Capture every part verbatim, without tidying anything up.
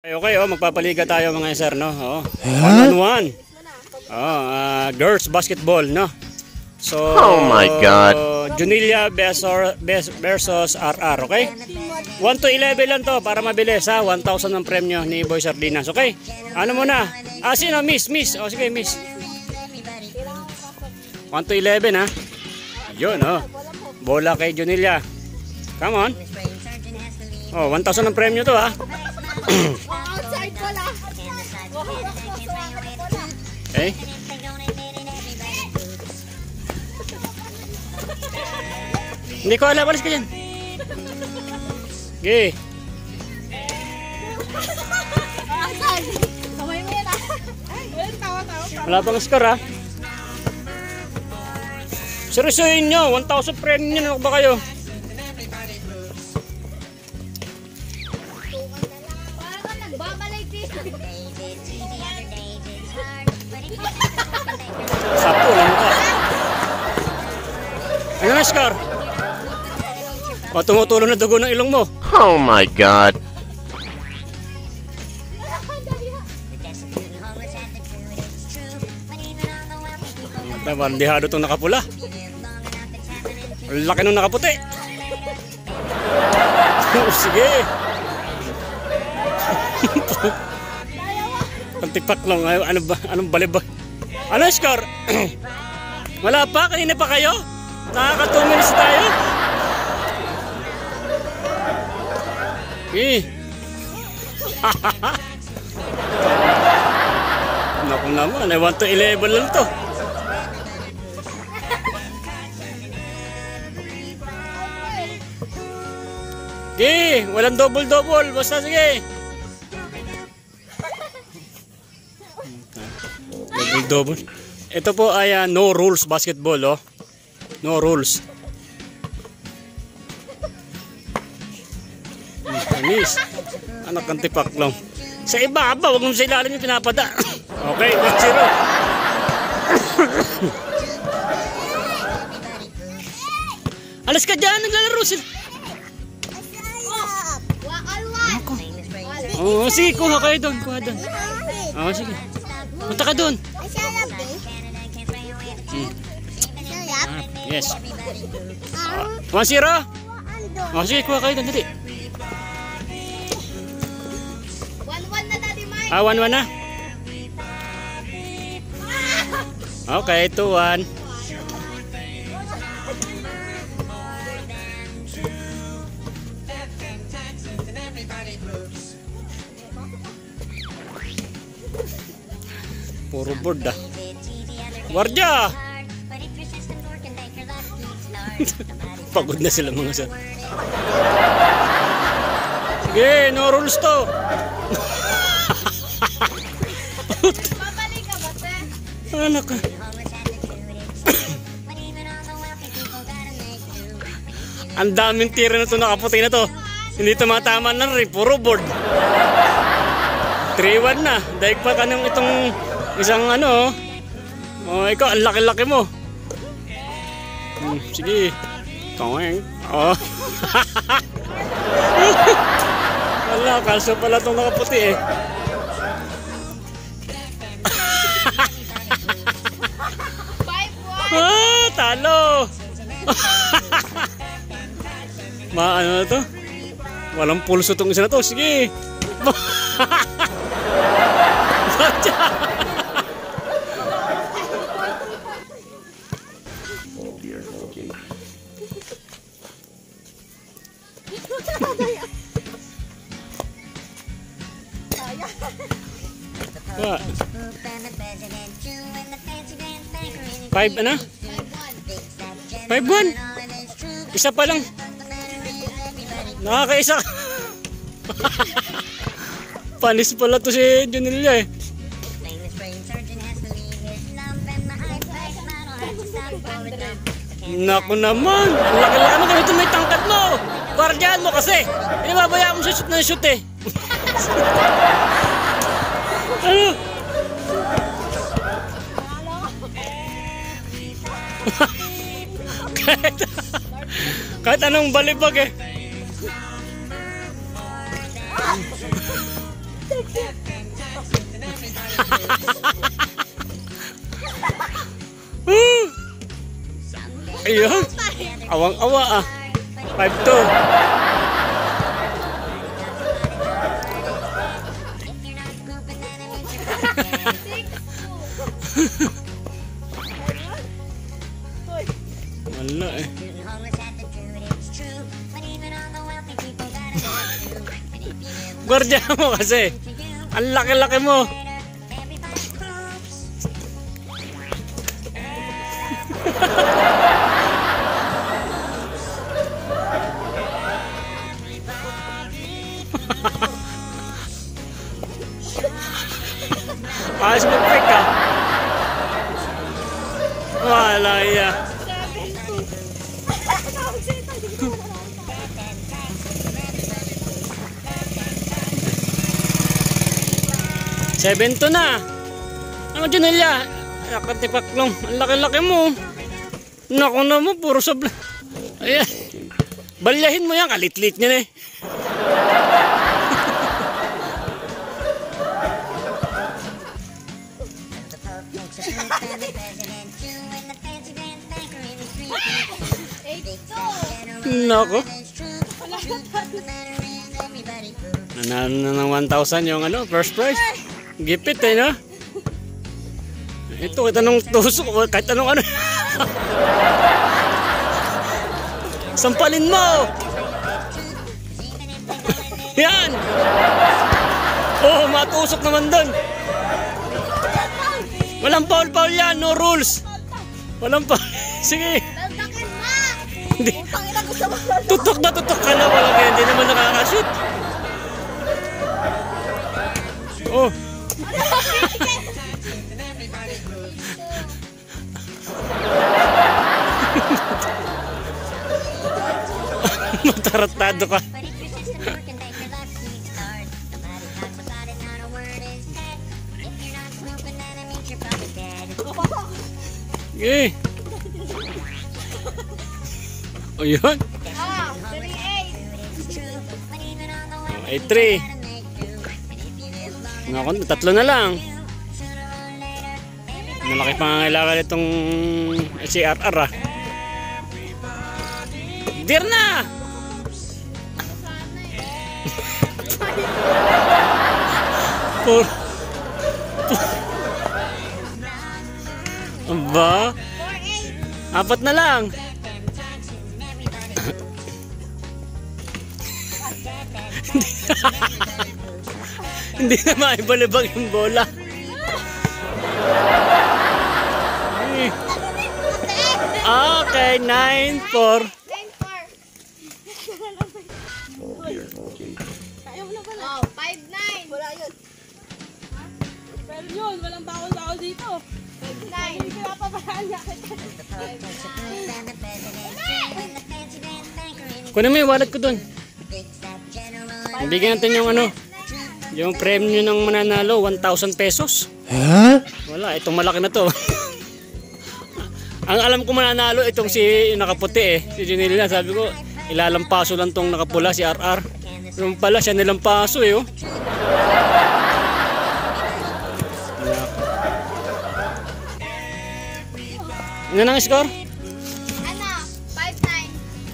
Okay, oh, magpapaliga tayo mga sir, no? Oh, one on one. Oh, uh, girls basketball, no? So, oh my God. Junilia versus R R, okay? one to eleven lang to para mabilis, ha? one thousand ang premyo ni Boy Sardinas, okay? Ano muna? Ah, sino? Miss, miss. Oh, sige, miss. one to eleven, ha? Yun, oh. Bola kay Junilia. Come on. Oh, one thousand ang premyo to, ha? Okay. Hindi ko alam, alis ka dyan. Okay. Wala pang score, ha? Seryosohin nyo, one thousand premium nyo, ano ba kayo? Sakto lang ka. Ano na score? O, tumutulong na dugo ng ilong mo. Oh my God. Bandihado itong nakapula. Laki nung nakaputi. Sige. Pantipak lang. Ano ba? Anong balibag? Ano score? Wala pa? Kanina pa kayo? Nakaka two minutes tayo? Eh. Naku naman. I want to eleven lang to. Sige. Walang double-double. Basta sige. Double. Ito po ay uh, no rules basketball, oh. No rules. Anis. Anak ng tipak lang. Sa iba ba, wag mo sa ilalim yung pinapada. Okay, one zero. Alas ka dyan, naglalaro sila. Oo, oh, sige, kuha kayo doon. Kuha doon. Oo, oh, sige. Punta ka doon. Hmm. Ah, yes. one zero. Oh, sige, kuha kayo doon. Dali. one one na, Daddy Mike. Ah, one one na. Okay, two one. Puro board ah. Guardia! Pagod na sila mga sir. Sige, no rules to. Anak ka. Ang daming tira na to, nakaputi na to. Hindi tumatama na rin, puro board. three one na. Daig pa ka ng itong isang ano. Oh, ikaw, ang laki-laki mo. Hmm, sige. Taweng. Oh. Wala, kalso pala itong nakaputi eh. Ah, talo. Ma, ano na to? Walang pulso itong isa na to. Sige. What? Five ano? Five one? Isa pa lang. Nakakaisa. Panis pala to si Junilia eh. Naku naman. Laki-laki mo ganito may tangkad mo. Guardian mo kasi. Hindi babaya mo sa shoot na shoot eh. Ano? kahit, kahit anong balibag eh. Ayun. Awang-awa ah. five two. Wala eh. Gwardiya mo kasi. Ang laki-laki mo. Ayos mag-pick ka. Wala iya. seven two na. Ano Junella? Nakatipaklong. Ang laki-laki mo. Naku na mo, puro sabla. Ayan. Balyahin mo yan. Kalit-lit niya na eh. Naku. Nanalo na ng one thousand yung ano, first prize. Gipit eh, no? Ito, kahit anong tusok, kahit anong ano. Sampalin mo! Yan! Oh, matusok naman doon. Walang foul-foul yan, no rules. Walang foul. Sige. Hindi. Tutok na tutok ka na. Wala kaya, hindi naman nakakashoot. Oh. Mataratado ka. Okay. O yun. eight three. Naku, tatlo na lang. Malaki pangangailangan itong si R R ah. Dir na! Por... Aba? Apat na lang. Hindi na maibalibag yung bola. Okay, nine four. Oh, five nine. Wala yun. Pero yun, walang bakol-bakol dito. five nine. Hindi ko napapahaan niya. Kunin mo yung wallet ko dun. Bigyan natin yung ano, yung premyo ng mananalo, one thousand pesos. Huh? Wala, itong malaki na to. Ang alam ko mananalo, itong si nakaputi eh. Si Junella, sabi ko, ilalampaso lang tong nakapula, si R R. Yung pala, siya nilampaso eh oh. Ano nang score? Ano? five nine.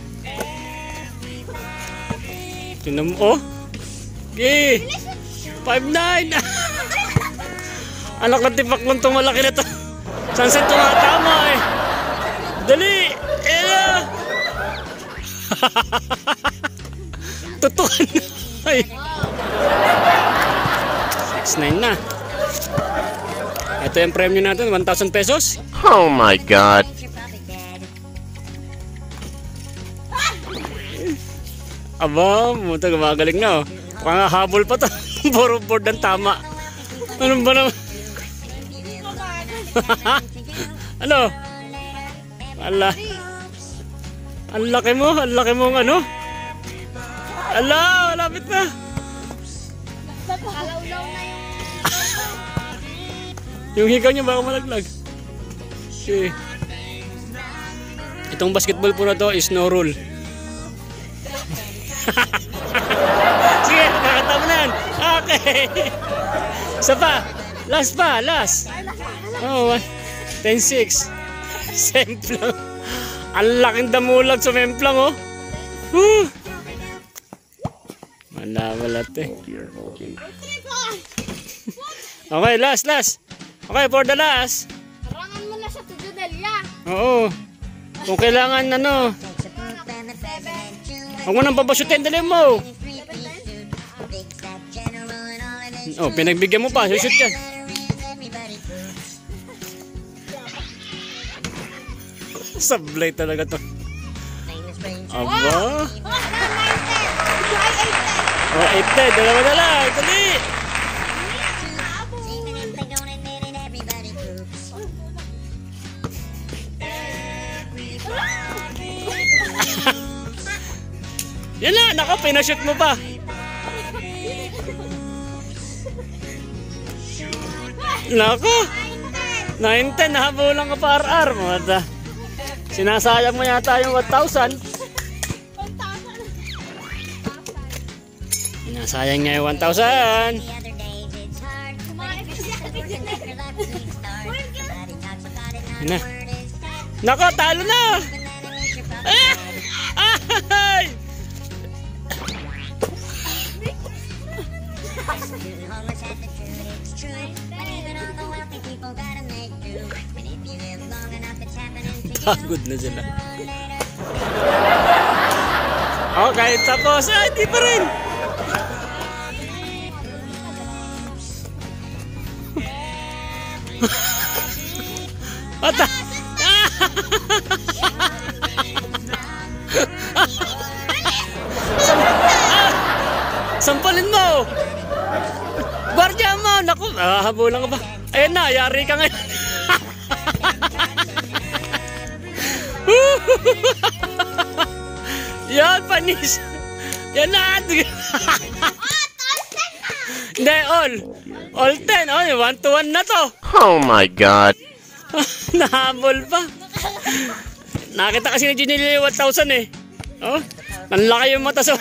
Tingnan mo, oh. Okay. five nine. Anak ng tipaklong itong malaki na ito. Sunset tumatama eh. Dali. Eh. Tutukan na. Ay. six nine na. Ito yung premyo natin, one thousand pesos. Oh my God. Aba, muta gumagaling na oh. Mukhang habol pa to. Puro board ng tama. Ano ba naman? Ano? Ala. Ang laki mo, ang laki mong ano? Ala, malapit na. Kalawlaw na yung... Yung higaw niya baka malaglag. Okay. Itong basketball po na to is no rule. Sige, nakakatawa na yan. Ah, laki. Isa pa. Last pa, last. Oh, ten six. Semplang. Ang laking damulag sa memplang, oh. Woo. Malawalat eh. Okay, last, last. Okay, for the last. Harangan mo na sa Tujudelia. Oo. Kung kailangan, ano. Huwag mo nang papasyutin, dali mo. Oh, pinagbigyan mo pa. Shoot yan. Sablay talaga to. Aba. Oh, eight ten. Dalawa na lang. Dali. Yan na. Naka, pinashoot mo pa. Nako. nine ten. Nahabulan ka pa R R. Mata. Sinasayang mo yata yung one thousand. Sinasayang niya yung one thousand. Na. Nako, talo na. Ay! Pagod na sila. Okay, tapos. Ay, di pa rin. Ata. Sampalin mo. Guardia mo. Naku, ah, habulan ka ba? Ayun na, yari ka ngayon. Yan, panis. Yan na. Hindi, all. All ten. Oh, one to one na to. Oh my God. Nahabol pa. Nakita kasi ni Ginny one thousand eh. Oh, nanlaki yung mata so.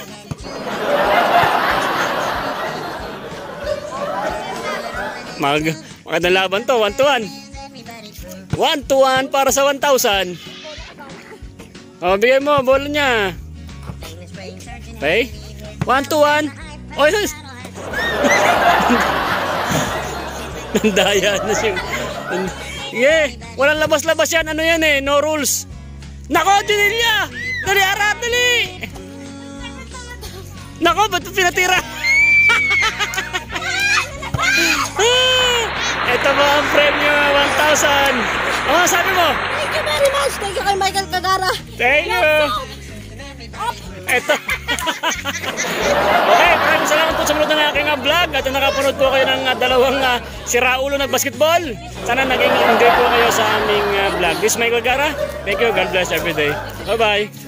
Mag, magandang laban to, one to one. one to one para sa one thousand. Oh, bigay mo, bola niya. Okay? one to one. Oh, yes. Nandaya na siya. Yeah, walang labas-labas yan. Ano yan eh, no rules. Nako, Junelia! Dali, arat, dali! Nako, ba't pinatira? Ito ba ang premyo one thousand? Ano sabi mo? Thank you very much. Thank you kay Michael Cagara. Thank you. Ito. Okay, maraming salamat po sa manood ng aking uh, vlog at nakapanood po kayo ng uh, dalawang uh, siraulo na basketball. Sana naging enjoy po kayo sa aming uh, vlog. This is Michael Cagara. Thank you. God bless every day. Bye-bye.